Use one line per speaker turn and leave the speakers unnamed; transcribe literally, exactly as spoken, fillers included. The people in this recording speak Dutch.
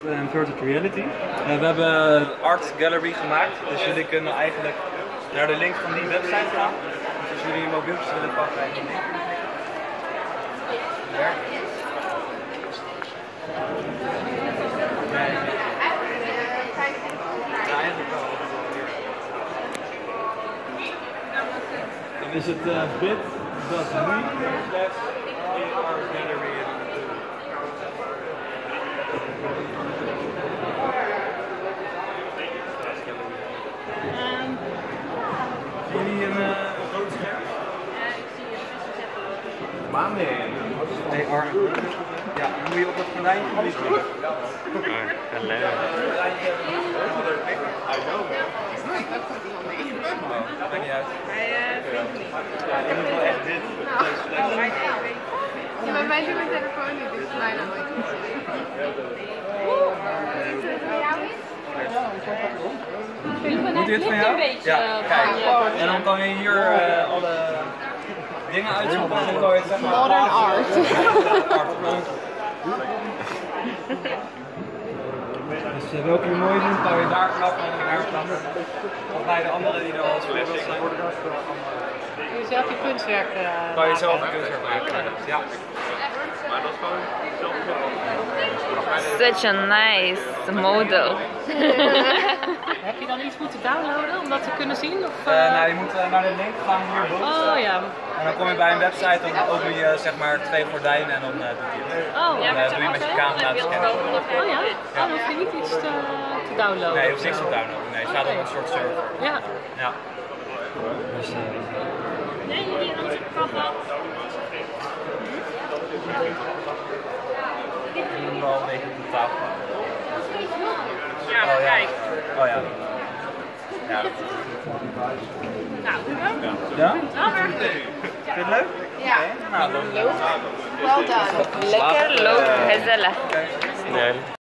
En virtual reality. Uh, we hebben een art gallery gemaakt, dus jullie kunnen eigenlijk naar de link van die website gaan. Dus als jullie je mobieltjes willen pakken en die link. Dan is het uh, bit dat nu slash art gallery. Zie jullie een uh, rood scherm?
Ja, ik zie het.
Maar nee. Nee, Arne. Ja, dan moet je op dat gordijntje klikken.
Hallo.
Dat maakt niet uit.
Hij vindt niet.
Ja, je moet wel echt dit.
Ja, maar wij doen mijn telefoon niet, dus mij dan nooit niet.
Moet dit van jou? Ja, kijk. En dan kan je hier uh, alle dingen uitzoeken en dan kan je het zeg maar...
Modern art.
art. Dus uh, welke je mooi vindt, kan je daar knappen en daar knappen. Of bij de anderen die er al zo zijn.
Kun je zelf je kunstwerk uh,
Kan je zelf een kunstwerk maken. Ja.
Maar dat is gewoon
Such a nice model.
Heb je dan iets moeten downloaden om dat te kunnen zien? Of,
Uh, nou, je moet uh, naar de link gaan hierboven.
Oh ja.
En dan kom je bij een website en dan open je zeg maar twee gordijnen en dan uh, doet hij het.
Oh,
Ja,
Dan uh, doe je met je camera te scannen.
oh ja? Oh, dan hoef je niet iets te, te downloaden.
Nee, je hoeft niks te downloaden. Nee, je staat op een soort server.
Ja.
Ja. Dus, uh,
Nee, die andere papa.
ik moet hem wel een beetje op de tafel houden.
Ja,
Oh ja.
kijk.
Oh ja. Ja.
Nou,
Ja?
wel maar.
Vind je het leuk?
Ja.
Nou, dan...
Well done.
Lekker, leuk, gezellig.
Oké.
Nee.